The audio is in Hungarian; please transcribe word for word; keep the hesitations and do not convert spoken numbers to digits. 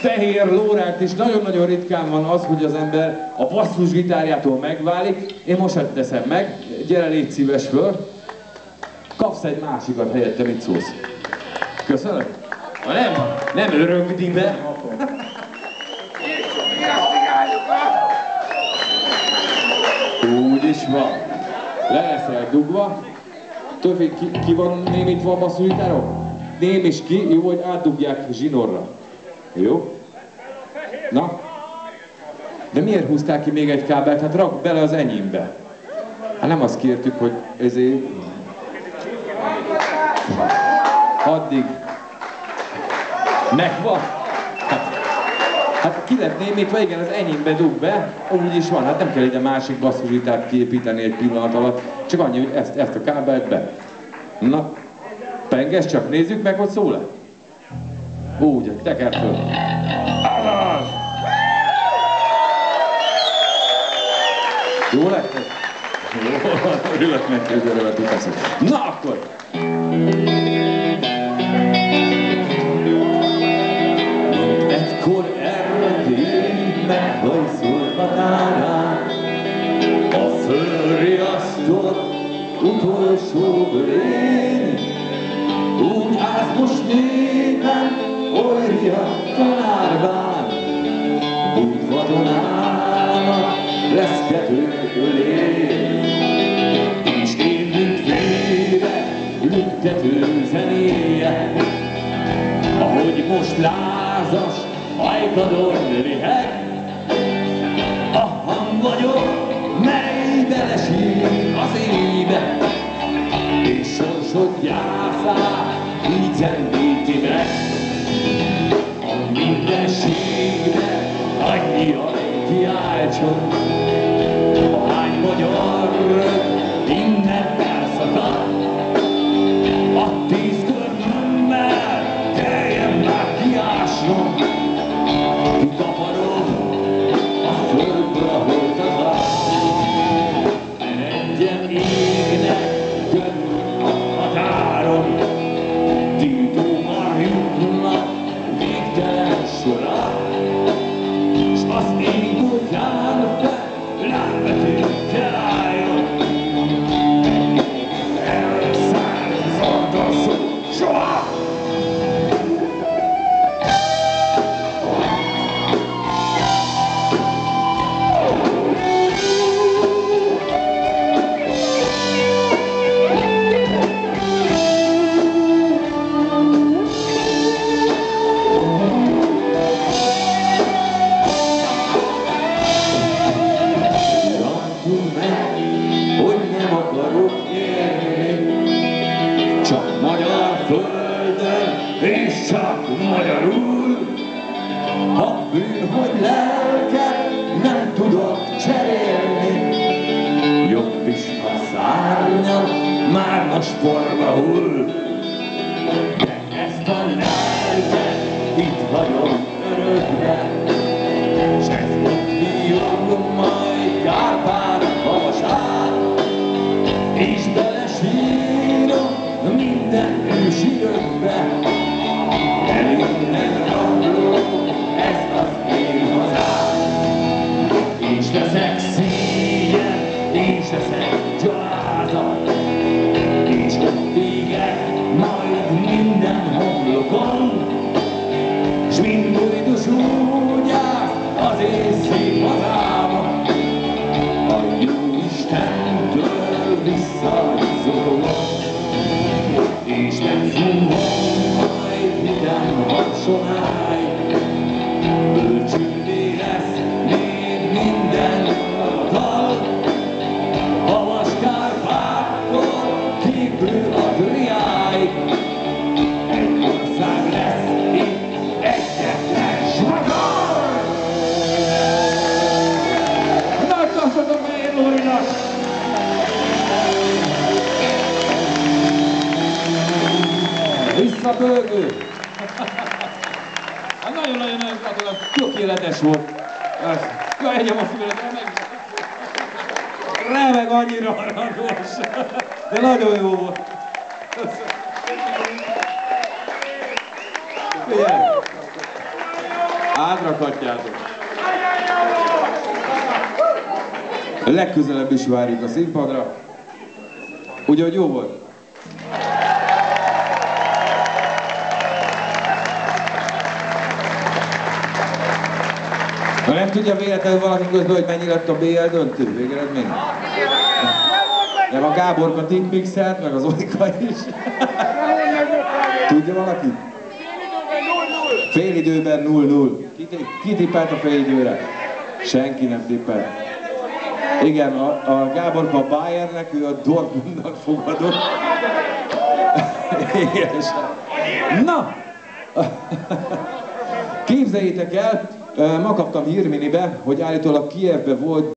fehér lóránt is nagyon-nagyon ritkán van az, hogy az ember a basszusgitárjától megválik. Én most ezt teszem meg, gyere, légy szíves föl. Kapsz egy másikat helyette, mit szólsz? Köszönöm. Ha nem, nem örögdi be. Úgy is van. Le leszel dugva. Többé ki, ki van némítva a basszusgitáron? Ném is ki, jó, hogy átdugják zsinorra. Jó? Na? De miért húztál ki még egy kábelt? Hát rakd bele az enyémbe. Hát nem azt kértük, hogy ezért... Addig... Megvan? Hát, hát ki lett némítva, igen, az enyémbe dug be, úgy is van, hát nem kell egy másik basszusgitárt kiépíteni egy pillanat alatt, csak annyi, hogy ezt, ezt a kábelt be. Na, penges csak, nézzük meg, hogy szól-e? Úgy, teker föl. Jó lett? Jó, ülök neki, hogy örömet utaszok. Na akkor! Egykor Erdély meghajszolt határán, a fölriasztott utolsó lény, úgy állsz most népen, oly riadtan árván, budvadon állnak reszkető ölény, és én, mint vére, lüktető zenéje, ahogy most lázas ajkadon liheg, a hang vagyok, mely belesír az éjbe, és sorsod gyászát így zendíti meg. A mindenségbe annyi a kiáltson, ahány magyar innen elszakad, a tíz körmömmel kelljen már kiásnom, kikaparom a földre holtakat. Menjen ének körül a határon, tiltóban jutnak végtelen sorak, s az ég útján te lábvetőkkel álljon. Elszállt zardaszó soha! És csak magyarul, a bűn, hogy lelket nem tudok cserélni, jobb is, ha szárnyam már a sporba hull. De ezt a lelket itt hagyom örökre, s ezt ott hívom majd Kárpát havasát, és belesírom minden ősi örökbe. Elinnek rabló, ez az én hazám, és leszek szégyen, és leszek gyalázat, és ott égek majd minden homlokon, s mind újdosú gyász az én szép hazáma, a jó Istentől visszaizolom, és megfúvom majd vidám harsonáig, bölcsülté lesz még minden avatal, havas Kárpáttól képül a Driáig. Egy ország lesz itt egyetlen Magyar! Nagy tapsot a Fehér Lórinak! Visszabőgő! Hát nagyon-nagyon-nagyon gratulálok, tökéletes volt. Jaj, egyem a fület, remeg. Remeg annyira haragos. De nagyon jó volt. Figyelj! Átrakhatjátok. Legközelebb is várjuk a színpadra. Ugye, hogy jó volt? Ha nem tudja véletlenül valaki közben, hogy mennyi lett a bé el döntő végeredmény? Nem, a Gáborka tippmixelt, meg az Olika is. Tudja valaki? Fél időben null null. Ki tippelt a fél időre? Senki nem tippelt. Igen, a, a Gáborka a Bayernnek, ő a Dortmundnak fogadott. Na! Képzeljétek el, ma kaptam hírminibe, hogy állítólag Kijevbe volt